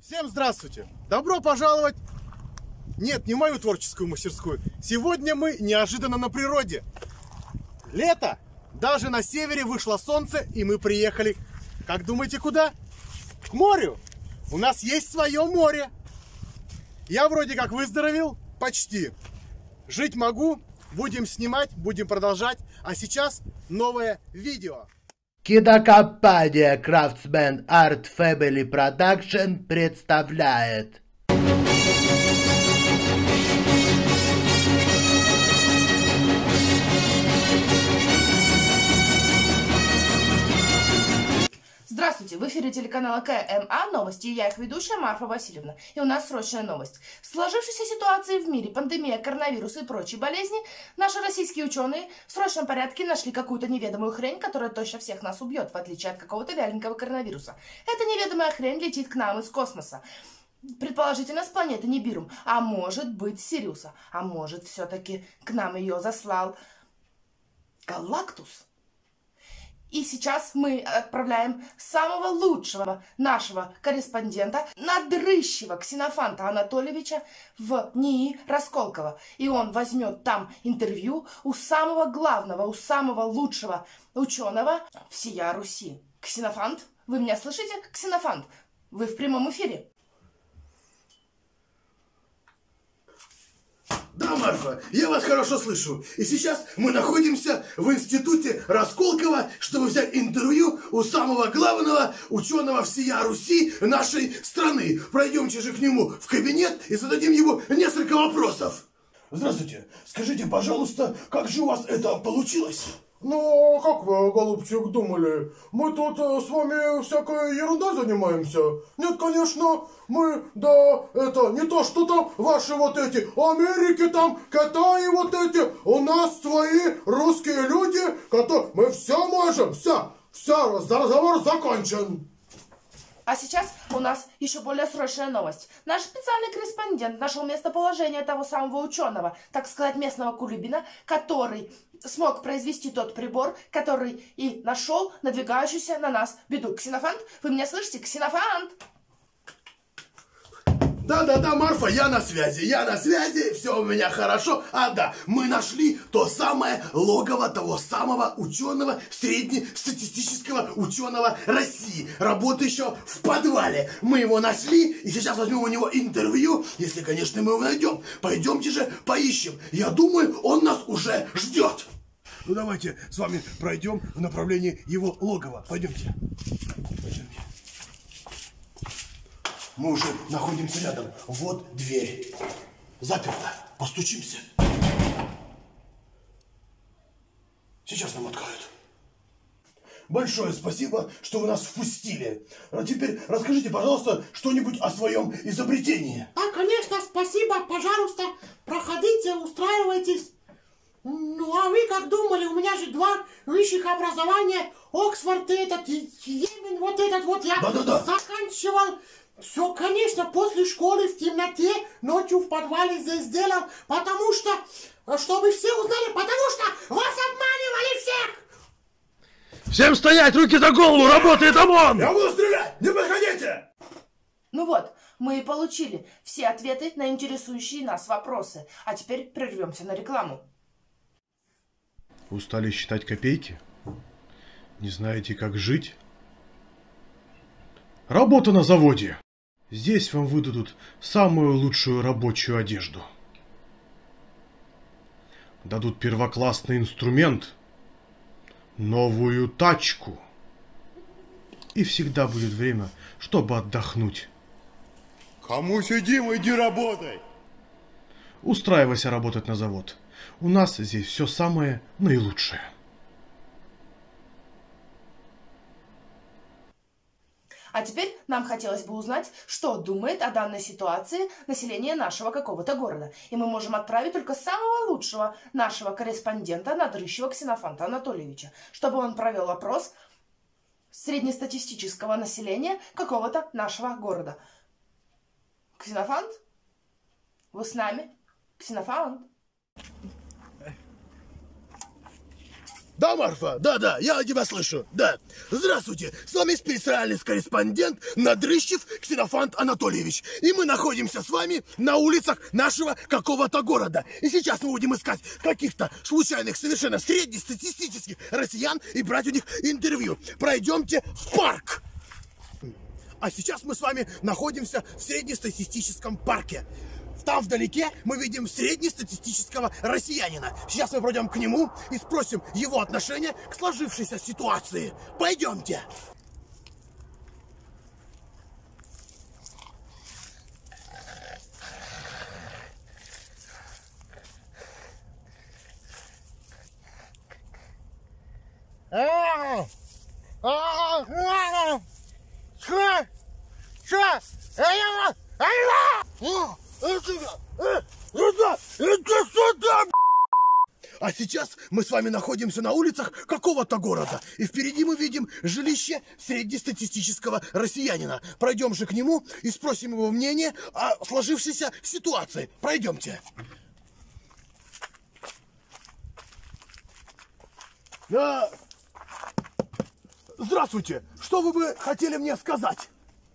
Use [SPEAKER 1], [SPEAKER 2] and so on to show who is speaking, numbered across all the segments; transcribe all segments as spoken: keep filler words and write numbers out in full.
[SPEAKER 1] Всем здравствуйте! Добро пожаловать! Нет, не в мою творческую мастерскую. Сегодня мы неожиданно на природе. Лето! Даже на севере вышло солнце, и мы приехали. Как думаете, куда? К морю! У нас есть свое море. Я вроде как выздоровел. Почти. Жить могу. Будем снимать, будем продолжать. А сейчас новое видео.
[SPEAKER 2] Кинокомпания Craftsman Art Family Production представляет.
[SPEAKER 3] Здравствуйте, в эфире телеканала КМА новости, и я их ведущая Марфа Васильевна. И у нас срочная новость. В сложившейся ситуации в мире, пандемия, коронавирус и прочие болезни, наши российские ученые в срочном порядке нашли какую-то неведомую хрень, которая точно всех нас убьет, в отличие от какого-то вяленького коронавируса. Эта неведомая хрень летит к нам из космоса. Предположительно, с планеты Нибирум, а может быть Сириуса, а может все-таки к нам ее заслал Галактус. И сейчас мы отправляем самого лучшего нашего корреспондента, надрыщего Ксенофанта Анатольевича в НИИ Расколково. И он возьмет там интервью у самого главного, у самого лучшего ученого всея Руси. Ксенофант, вы меня слышите? Ксенофант, вы в прямом эфире.
[SPEAKER 4] Да, Марфа, я вас хорошо слышу. И сейчас мы находимся в институте Расколково, чтобы взять интервью у самого главного ученого всея Руси нашей страны. Пройдемте же к нему в кабинет и зададим ему несколько вопросов. Здравствуйте. Скажите, пожалуйста, как же у вас это получилось?
[SPEAKER 5] Ну, как вы, голубчик, думали? Мы тут э, с вами всякой ерундой занимаемся? Нет, конечно, мы, да, это, не то, что там ваши вот эти Америки, там, Китаи вот эти. У нас свои русские люди, которые, мы все можем, все, все, разговор закончен.
[SPEAKER 3] А сейчас у нас еще более срочная новость. Наш специальный корреспондент нашел местоположение того самого ученого, так сказать, местного Кулибина, который смог произвести тот прибор, который и нашел надвигающуюся на нас беду. Ксенофант, вы меня слышите? Ксенофант!
[SPEAKER 4] Да-да-да, Марфа, я на связи, я на связи, все у меня хорошо. А да, мы нашли то самое логово того самого ученого, среднестатистического ученого России, работающего в подвале. Мы его нашли, и сейчас возьмем у него интервью, если, конечно, мы его найдем. Пойдемте же поищем. Я думаю, он нас уже ждет. Ну, давайте с вами пройдем в направлении его логова. Пойдемте. Пойдемте. Мы уже находимся рядом. Вот дверь. Заперта. Постучимся. Сейчас нам откроют. Большое спасибо, что вы нас впустили. А теперь расскажите, пожалуйста, что-нибудь о своем изобретении.
[SPEAKER 6] Да, конечно, спасибо. Пожалуйста, проходите, устраивайтесь. Ну, а вы как думали? У меня же два высших образования. Оксфорд и этот, и Йемен, вот этот вот я
[SPEAKER 4] Да-да-да.
[SPEAKER 6] заканчивал. Все, конечно, после школы в темноте, ночью в подвале здесь сделал, потому что, чтобы все узнали, потому что вас обманывали всех!
[SPEAKER 4] Всем стоять, руки за голову, работает ОМОН! Я буду стрелять, не подходите!
[SPEAKER 3] Ну вот, мы и получили все ответы на интересующие нас вопросы. А теперь прервемся на рекламу.
[SPEAKER 1] Устали считать копейки? Не знаете, как жить? Работа на заводе. Здесь вам выдадут самую лучшую рабочую одежду. Дадут первоклассный инструмент, новую тачку. И всегда будет время, чтобы отдохнуть.
[SPEAKER 5] Кому сидим, иди работай.
[SPEAKER 1] Устраивайся работать на завод. У нас здесь все самое наилучшее.
[SPEAKER 3] А теперь нам хотелось бы узнать, что думает о данной ситуации население нашего какого-то города. И мы можем отправить только самого лучшего нашего корреспондента, надрыщего Ксенофанта Анатольевича, чтобы он провел опрос среднестатистического населения какого-то нашего города. Ксенофант? Вы с нами? Ксенофант?
[SPEAKER 4] Да, Марфа, да-да, я тебя слышу, да. Здравствуйте, с вами специальный корреспондент Надрыщев Ксенофант Анатольевич. И мы находимся с вами на улицах нашего какого-то города. И сейчас мы будем искать каких-то случайных, совершенно среднестатистических россиян и брать у них интервью. Пройдемте в парк. А сейчас мы с вами находимся в среднестатистическом парке. Там вдалеке мы видим среднестатистического россиянина. Сейчас мы пройдем к нему и спросим его отношение к сложившейся ситуации. Пойдемте. А сейчас мы с вами находимся на улицах какого-то города. И впереди мы видим жилище среднестатистического россиянина. Пройдем же к нему и спросим его мнение о сложившейся ситуации. Пройдемте. А... Здравствуйте. Что вы бы хотели мне сказать?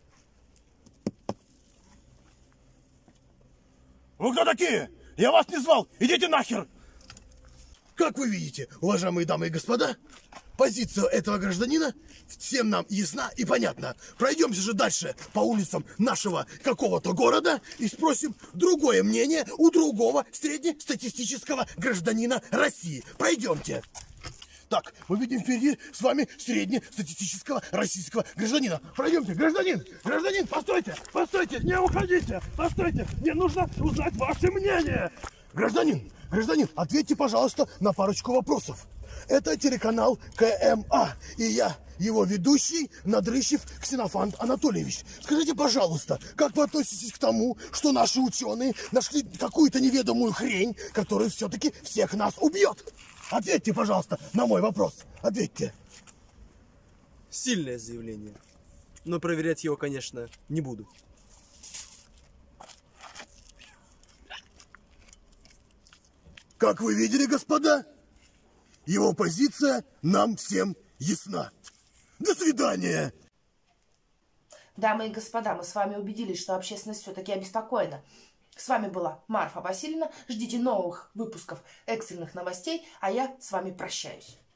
[SPEAKER 4] Вы кто такие? Я вас не звал. Идите нахер. Как вы видите, уважаемые дамы и господа, позиция этого гражданина всем нам ясна и понятна. Пройдемте же дальше по улицам нашего какого-то города и спросим другое мнение у другого среднестатистического гражданина России. Пройдемте. Так, мы видим впереди с вами среднестатистического российского гражданина. Пройдемте, гражданин, гражданин, постойте, постойте, не уходите, постойте, мне нужно узнать ваше мнение. Гражданин, гражданин, ответьте, пожалуйста, на парочку вопросов. Это телеканал КМА, и я, его ведущий, Надрыщев Ксенофант Анатольевич. Скажите, пожалуйста, как вы относитесь к тому, что наши ученые нашли какую-то неведомую хрень, которая все-таки всех нас убьет? Ответьте, пожалуйста, на мой вопрос. Ответьте.
[SPEAKER 7] Сильное заявление. Но проверять его, конечно, не буду.
[SPEAKER 4] Как вы видели, господа, его позиция нам всем ясна. До свидания.
[SPEAKER 3] Дамы и господа, мы с вами убедились, что общественность все-таки обеспокоена. С вами была Марфа Васильевна. Ждите новых выпусков экстренных новостей, а я с вами прощаюсь.